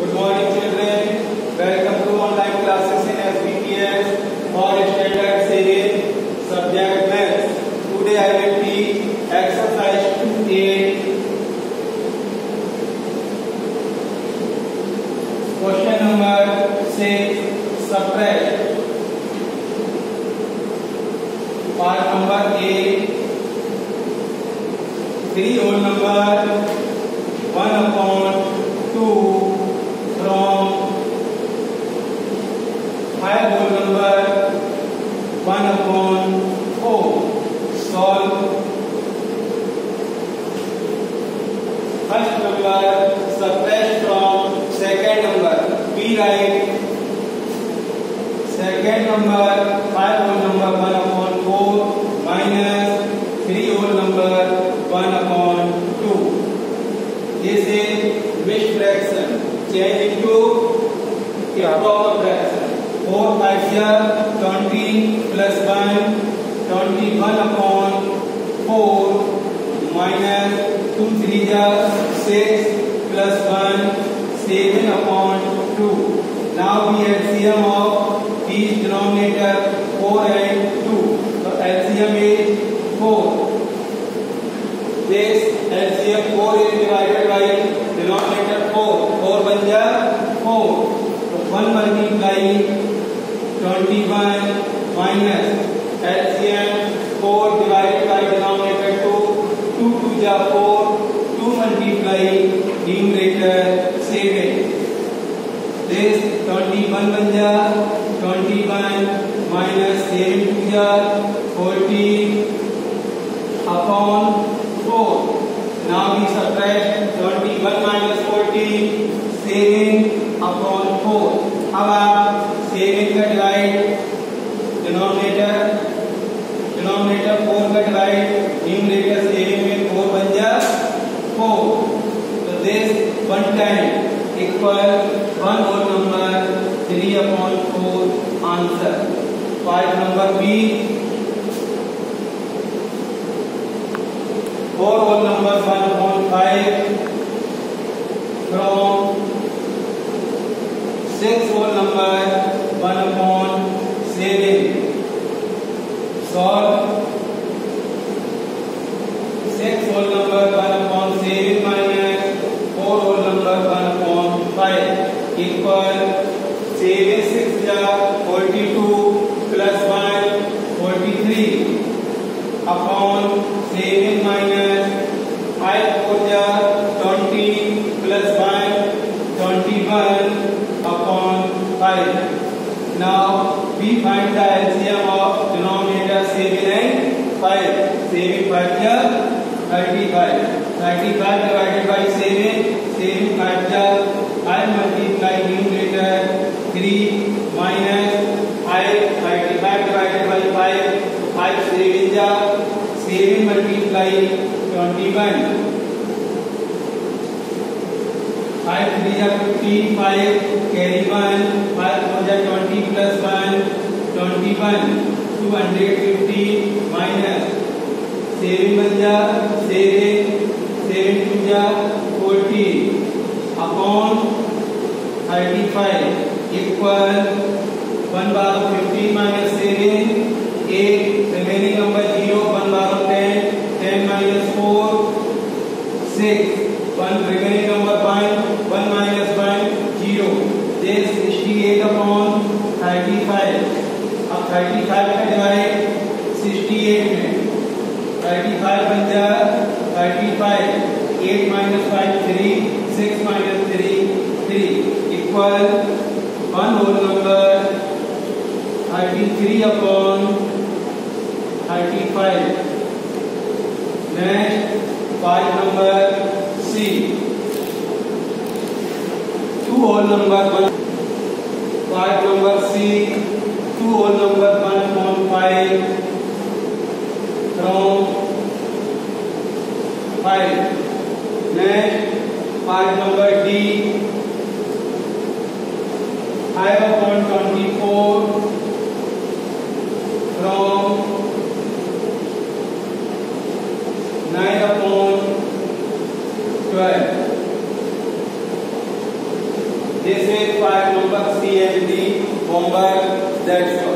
Good morning children. Welcome to online classes in SBPS for standard series subject maths. Today I will teach exercise 2A. Question number 6. Subtract. Part number A. 3 whole number 1 upon 2 from 5 whole number 1 upon 4. Solve. First number subtract from second number. We write second number 5 whole number 1 upon 4 minus 3 whole number 1 upon 2. This is mixed fraction. Change into proper fraction. 4 5 20 plus 1 21 upon 4 minus 2 3 6 plus 1 7 upon 2. Now the LCM of these denominator 4 and 2. So LCM is 4. This LCM 4 is divided by denominator 4. 4 1 ja 4. So 1 multiply 21 minus LCM 4 divided by denominator 2. 2 2 ja 4. 2 multiply numerator 7. This 21 1 ja 21 minus 7 2 ja 14 upon 4. Now we subtract 21 minus 14 7 upon 4. अब आप 7 का divide denominator 4 का divide numerator 7 में 4 बन जा 4. तो this 1 time equal 1 whole number 3 upon 4 answer. Part number B. 4 whole number 1 upon 5 from 6 whole number 1 upon 7. Solve. 6 whole number 1 upon 7 minus 4 whole number 1 upon 5 equal 7 6 ja 42 plus 1 43 upon 7 minus 5 4 ja 20 plus 1 21 upon 5. Now we find the LCM of denominator 7 and 5. 7 5 ja 35. 35 divided by 7. 7 5 ja 5 multiply numerator 3 minus 5. 35 divided by 5. 5 7 ja 7 multiply 21. 5 3 ja 15. 5 carry 1. 5 4 ja 20 plus 1 21. 250 minus 7 1 ja 7. 7 2 ja 14 upon 35 equal 1 bar of 15 minus 7 8. Remaining number 0. 1 bar of 10. 10 minus 4 6. 1 remaining number 1. 1 minus 1 0. This 68 upon 35. अब 35 का divide 68 में 35 बन जा 35. 8 minus 5 3. 6 minus 3 3 equal 1 whole number 33 upon 35. Next, part number C. 2 whole number 1. Part number C. 2 whole number 1 upon 5 from 5. Next, part number D. 5 upon 24 from 9 upon 12. This is 5 number C and D homework. That's all.